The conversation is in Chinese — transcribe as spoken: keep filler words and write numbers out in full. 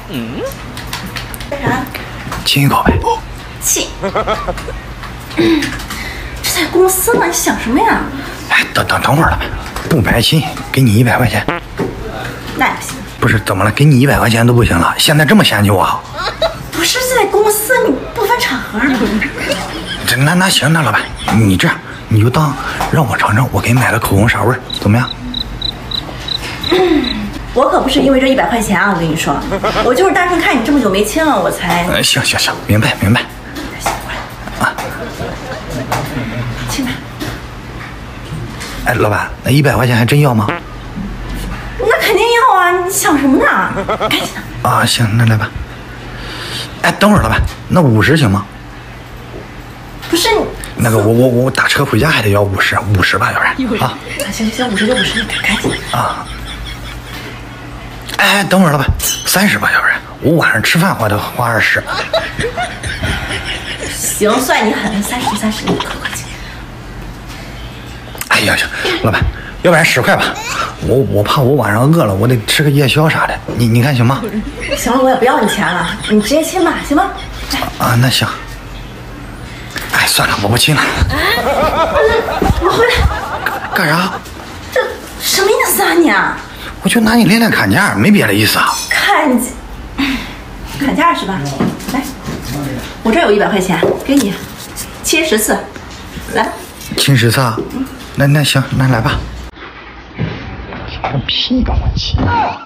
嗯。 干啥？ 亲一口呗。 亲。这在公司呢，你想什么呀？ 哎，等等等会儿了呗，不买亲，给你一百块钱。 那也不行。 不是，怎么了？给你一百块钱都不行了？现在这么嫌弃我？ 不是在公司，你不分场合的。 这那那行，那老板，你这样你就当让我尝尝，我给你买的口红啥味儿，怎么样？ 嗯，我可不是因为这一百块钱啊，我跟你说，我就是单纯看你这么久没亲了，我才。 呃，行行行，明白明白。 行，过来。啊，亲吧。 哎，老板，那一百块钱还真要吗？ 那肯定要啊！你想什么呢？赶紧的。 啊，行，那来吧。哎，等会儿，老板，那五十行吗？ 不是你那个，我我我打车回家还得要五十，五十吧，要不然啊。 行行行，五十就五十，赶紧啊。哎，等会儿，老板，三十吧，要不然我晚上吃饭花得花二十。 行，算你狠，三十三十，你快快去。 哎呀，行，老板，要不然十块吧，我我怕我晚上饿了，我得吃个夜宵啥的，你你看行吗？ 行了，我也不要你钱了，你直接亲吧，行吗？ 啊，那行。哎，算了，我不亲了。 我回来。 干啥？ 这什么意思啊你？ 我就拿你练练砍价，没别的意思啊。 砍价，砍价是吧？来，我这有一百块钱，给你，亲十次，来吧。 亲十次啊？那那行，那来吧。亲个屁跟我亲！